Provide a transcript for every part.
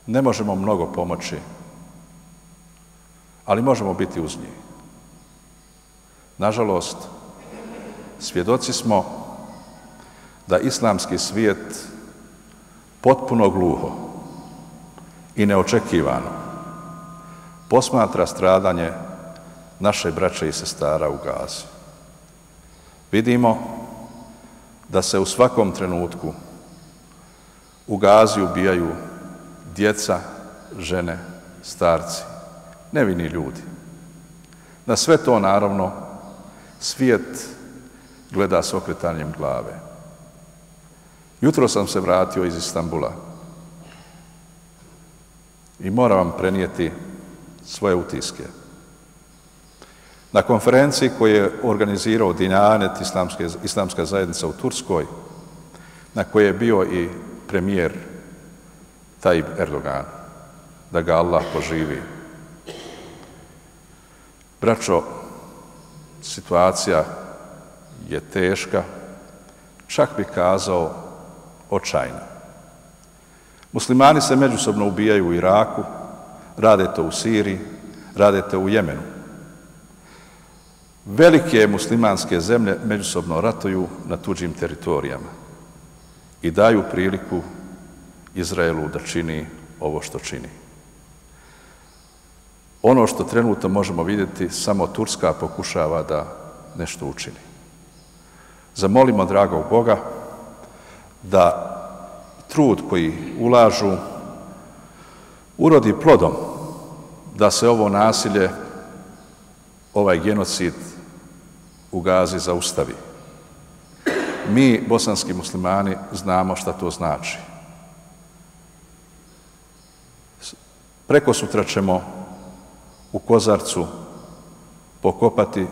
ne možemo mnogo pomoći, ali možemo biti uz njih. Nažalost, svjedoci smo da islamski svijet potpuno gluho i neočekivano posmatra stradanje naše braće i sestara u Gazi. Vidimo da se u svakom trenutku u Gazi ubijaju djeca, žene, starci, nevini ljudi. Na sve to, naravno, svijet gleda s okretanjem glave. Jutro sam se vratio iz Istanbula i moram vam prenijeti svoje utiske. Na konferenciji koju je organizirao Diyanet, islamska zajednica u Turskoj, na kojoj je bio i premijer Tayyip Erdogan, da ga Allah poživi. Braćo, situacija je teška, čak bi kazao očajna. Muslimani se međusobno ubijaju u Iraku, rade to u Siriji, rade to u Jemenu. Velike muslimanske zemlje međusobno ratuju na tuđim teritorijama i daju priliku Izraelu da čini ovo što čini. Ono što trenutno možemo vidjeti, samo Turska pokušava da nešto učini. Zamolimo dragog Boga da trud koji ulažu urodi plodom, da se ovo nasilje, ovaj genocid u Gazi zaustavi. Mi, bosanski muslimani, znamo šta to znači. Prekosutra ćemo u Kozarcu pokopati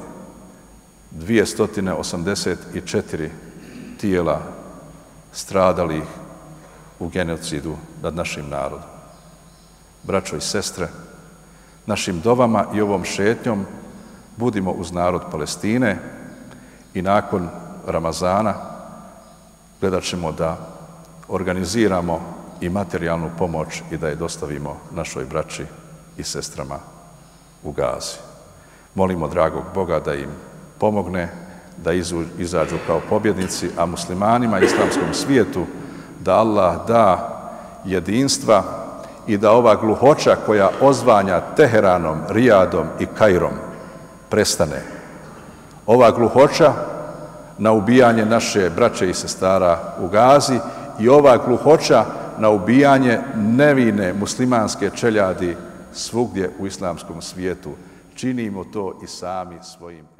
284 tijela stradalih u genocidu nad našim narodom. Braćo i sestre, našim dovama i ovom šetnjom budimo uz narod Palestine i nakon Ramazana gledat ćemo da organiziramo i materijalnu pomoć i da je dostavimo našoj braći i sestrama u Gazi. Molimo dragog Boga da im pomogne, da izađu kao pobjednici, a muslimanima i islamskom svijetu da Allah da jedinstva i da ova gluhoća koja ozvanja Teheranom, Rijadom i Kairom prestane. Ova gluhoća na ubijanje naše braće i sestara u Gazi i ova gluhoća na ubijanje nevine muslimanske čeljadi svugdje u islamskom svijetu. Činimo to i sami svojim